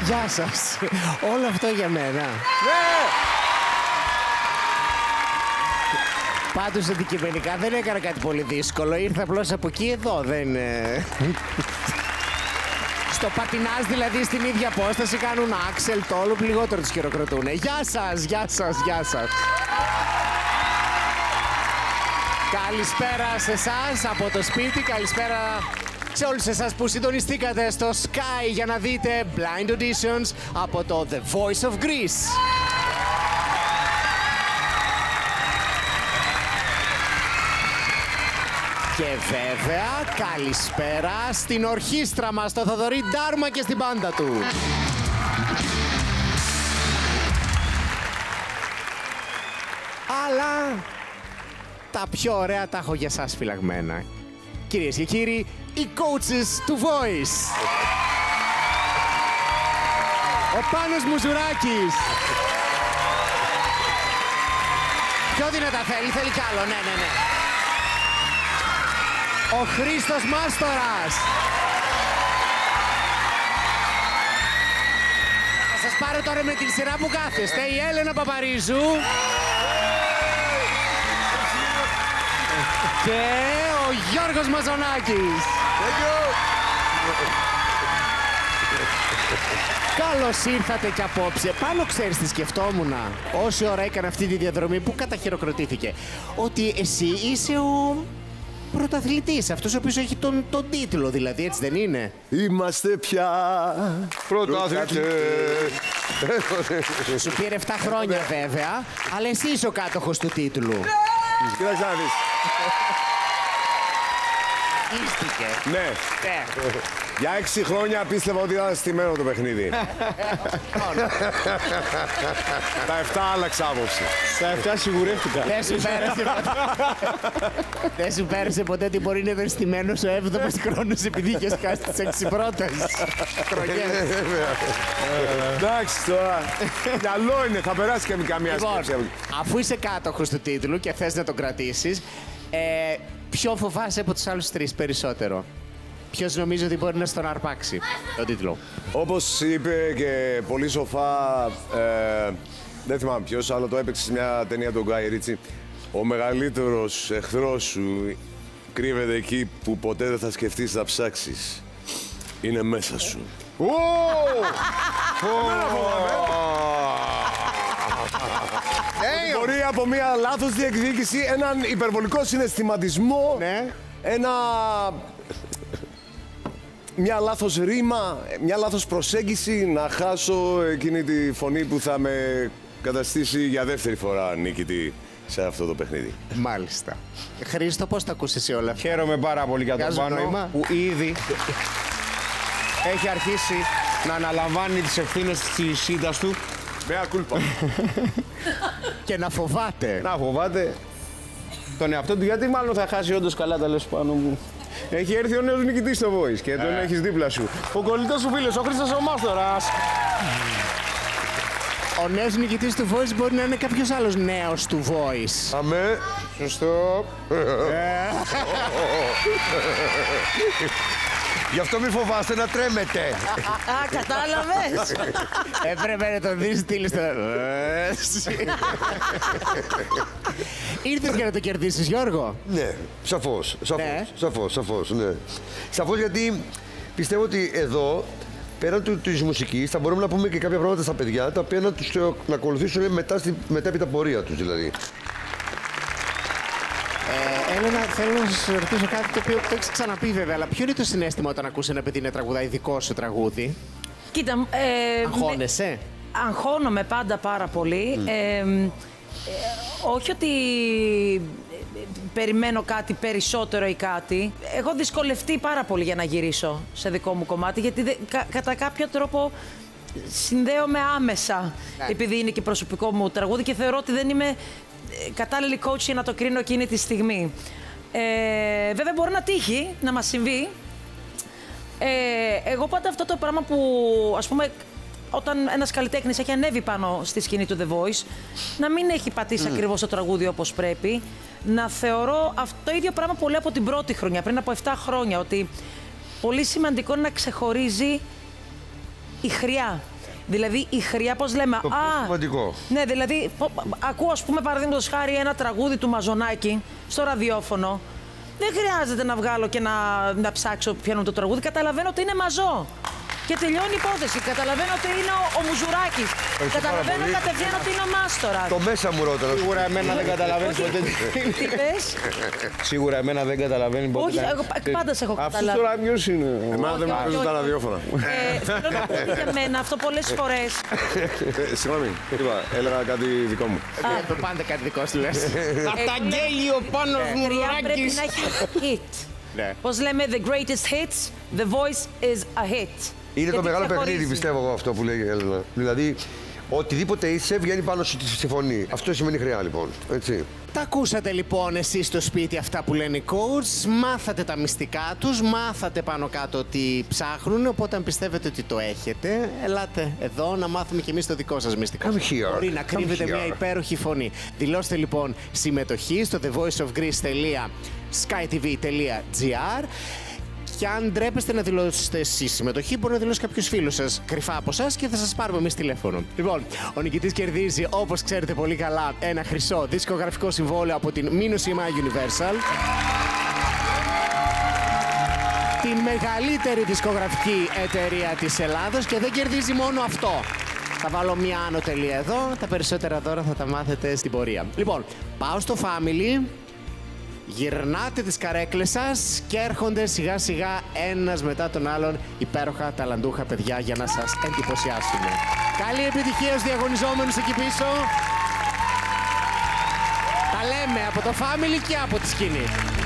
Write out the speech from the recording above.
Γεια σας. Όλο αυτό για μένα. Ναι! Πάντως αντικειμενικά δεν έκανα κάτι πολύ δύσκολο. Ήρθα απλώς από εκεί εδώ, δεν... Στο πατινάζ δηλαδή στην ίδια απόσταση κάνουν άξελ, τόλου, λιγότερο τους χειροκροτούνε. Γεια σας, γεια σας, γεια σας. Καλησπέρα σε εσάς από το σπίτι, καλησπέρα σε όλους εσάς που συντονιστήκατε στο Sky για να δείτε Blind Auditions από το The Voice of Greece. Και βέβαια, καλησπέρα στην ορχήστρα μας, το Θοδωρή Ντάρμα και στην μπάντα του. Αλλά τα πιο ωραία τα έχω για σας φυλαγμένα. Κυρίες και κύριοι, οι coaches του Voice. Ο Πάνος Μουζουράκης. Πιο δυνατά θέλει κι άλλο, ναι. Ο Χρήστος Μάστορας. Θα σας πάρω τώρα με την σειρά που κάθεστε. Η Έλενα Παπαρίζου. Και ο Γιώργος Μαζονάκης. Καλώς ήρθατε κι απόψε. Πάνω ξέρεις τι σκεφτόμουνα. Όση ώρα έκανα αυτή τη διαδρομή που καταχειροκροτήθηκε. Ότι εσύ είσαι ο πρωταθλητής, αυτός ο οποίος έχει τον τίτλο δηλαδή, έτσι δεν είναι? Είμαστε πια πρωταθλητές. Σου πήρε 7 χρόνια βέβαια, αλλά εσύ είσαι ο κάτοχος του τίτλου. Κοίταξε να δεις. Ίστηκε. Ναι. Για 6 χρόνια πίστευα ότι ήταν στημένο το παιχνίδι. Τα 7 άλλαξα άποψη. Τα 7 σιγουρεύτηκα. Δεν σου πέρασε ποτέ ότι μπορεί να είναι στημένος ο 7ος χρόνος επειδή είχες χάσει τις 6 πρώτες χρονιές? Εντάξει τώρα. Μυαλό είναι, θα περάσει και με καμία σκέψη. Αφού είσαι κάτοχος του τίτλου και θες να τον κρατήσεις, ποιο φοβάσαι από τους άλλους 3 περισσότερο? Ποιος νομίζει ότι μπορεί να στον αρπάξει τον τίτλο? Όπως είπε και πολύ σοφά, δεν θυμάμαι ποιος, αλλά το έπαιξε σε μια ταινία του Γκάι Ρίτσι. Ο μεγαλύτερος εχθρός σου κρύβεται εκεί που ποτέ δεν θα σκεφτείς να ψάξεις. Είναι μέσα σου. Μπορεί από μια λάθος διεκδίκηση, έναν υπερβολικό συναισθηματισμό, μια λάθος ρήμα, μια λάθος προσέγγιση να χάσω εκείνη τη φωνή που θα με καταστήσει για δεύτερη φορά νίκητη σε αυτό το παιχνίδι. Μάλιστα. Χρήστο, πώς τα ακούσεις εσύ όλα? Χαίρομαι πάρα πολύ για τον Πάνο που ήδη έχει αρχίσει να αναλαμβάνει τις ευθύνες της σύντας του. Μea culpa. Και να φοβάται. Να φοβάται τον εαυτό του, γιατί μάλλον θα χάσει όντως καλά τα λες Πάνο μου. Έχει έρθει ο νέος νικητής στο Voice και τον έχεις δίπλα σου. Ο κολλητός σου φίλος, ο Χρήστος ο Μάστορας. Ο νέος νικητής του Voice μπορεί να είναι κάποιος άλλος νέος του Voice. Αμέ. Σωστό. Γι' αυτό μη φοβάστε να τρέμετε. Α, κατάλαβες. Έπρεπε να τον δεις στήλη στο... Ήρθες για να το κερδίσεις, Γιώργο? Ναι, σαφώς, Ναι. σαφώς, ναι. Σαφώς, γιατί πιστεύω ότι εδώ, πέραν της μουσικής, θα μπορούμε να πούμε και κάποια πράγματα στα παιδιά, τα οποία να ακολουθήσουν μετά την πορεία τους, δηλαδή. Έλενα, θέλω να σας ρωτήσω κάτι το οποίο το έχεις ξαναπεί βέβαια, αλλά ποιο είναι το συναίσθημα όταν ακούς ένα παιδί να τραγουδάει δικό σου τραγούδι? Κοίτα, Αγχώνεσαι? αγχώνομαι πάντα πάρα πολύ. Όχι ότι περιμένω κάτι περισσότερο ή κάτι. Έχω δυσκολευτεί πάρα πολύ για να γυρίσω σε δικό μου κομμάτι, γιατί κατά κάποιο τρόπο συνδέομαι άμεσα, επειδή είναι και προσωπικό μου τραγούδι και θεωρώ ότι δεν είμαι κατάλληλη coach για να το κρίνω εκείνη τη στιγμή. Βέβαια μπορεί να τύχει, να μας συμβεί. Εγώ πάντα αυτό το πράγμα που, ας πούμε, όταν ένας καλλιτέχνης έχει ανέβει πάνω στη σκηνή του The Voice, να μην έχει πατήσει ακριβώς το τραγούδι όπως πρέπει, να θεωρώ αυτό το ίδιο πράγμα πολύ από την πρώτη χρονιά, πριν από 7 χρόνια, ότι πολύ σημαντικό είναι να ξεχωρίζει η χρειά. Δηλαδή η χρειά, πώς λέμε. Το πιο σημαντικό. Ναι, δηλαδή ακούω, ας πούμε, παραδείγματος χάρη ένα τραγούδι του Μαζονάκη στο ραδιόφωνο. Δεν χρειάζεται να βγάλω και να ψάξω ποιο είναι το τραγούδι. Καταλαβαίνω ότι είναι μαζό. Και τελειώνει η υπόθεση. Καταλαβαίνω ότι είναι ο Μουζουράκης. Καταλαβαίνω κατευθείαν ότι είναι ο Μάστορας. Το μέσα μου ρώτανα. Σίγουρα εμένα δεν καταλαβαίνει ποτέ τι είναι. Τι πες? Σίγουρα εμένα δεν καταλαβαίνει ποτέ. Όχι, εγώ πάντα σε έχω Αυτό καταλάβει. τώρα ποιος είναι. Εμένα δεν με παίζουν τα ραδιόφωνα. Θέλω να πω ότι για μένα αυτό πολλές φορές. Συγγνώμη, είπα, έλεγα κάτι δικό μου. Το πάντα κάτι δικό σου λες. Καταγγέλει ο Πάνος Χρειά πρέπει Μουράκης. να έχει hit. Ναι. Πώς λέμε, the greatest hits, the voice is a hit. Είναι το Γιατί μεγάλο ξεχωρίζει. παιχνίδι, πιστεύω εγώ αυτό που λέει η Έλληνα. Δηλαδή, οτιδήποτε είσαι βγαίνει πάνω στη φωνή. Αυτό σημαίνει χρειά, λοιπόν. Έτσι. Τα ακούσατε λοιπόν εσείς στο σπίτι αυτά που λένε οι coach, μάθατε τα μυστικά τους, μάθατε πάνω κάτω τι ψάχνουν, οπότε αν πιστεύετε ότι το έχετε, ελάτε εδώ να μάθουμε κι εμείς το δικό σας μυστικό. Come here. Μπορεί να κρύβεται Come here. μια υπέροχη φωνή. Δηλώστε λοιπόν συμμετοχή στο thevoiceofgreece.skytv.gr. Και αν ντρέπεστε να δηλώσετε εσείς συμμετοχή, μπορεί να δηλώσει κάποιος φίλος σας κρυφά από εσάς και θα σας πάρουμε εμείς τηλέφωνο. Λοιπόν, ο νικητής κερδίζει, όπως ξέρετε πολύ καλά, ένα χρυσό δισκογραφικό συμβόλαιο από την Minus EMI Universal. Την μεγαλύτερη δισκογραφική εταιρεία της Ελλάδος και δεν κερδίζει μόνο αυτό. Θα βάλω μια άνω τελεία εδώ, τα περισσότερα δώρα θα τα μάθετε στην πορεία. Λοιπόν, πάω στο Family. Γυρνάτε τις καρέκλες σας και έρχονται σιγά σιγά ένας μετά τον άλλον υπέροχα ταλαντούχα παιδιά για να σας εντυπωσιάσουν. Καλή επιτυχία στους διαγωνιζόμενους εκεί πίσω. Τα λέμε από το Family και από τη σκηνή.